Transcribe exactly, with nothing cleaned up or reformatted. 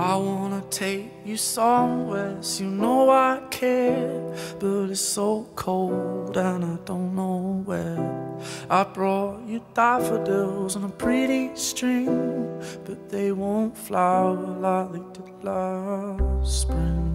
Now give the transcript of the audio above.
I wanna take you somewhere, so you know I care, but it's so cold and I don't know where. I brought you daffodils on a pretty string, but they won't flower like they did last spring.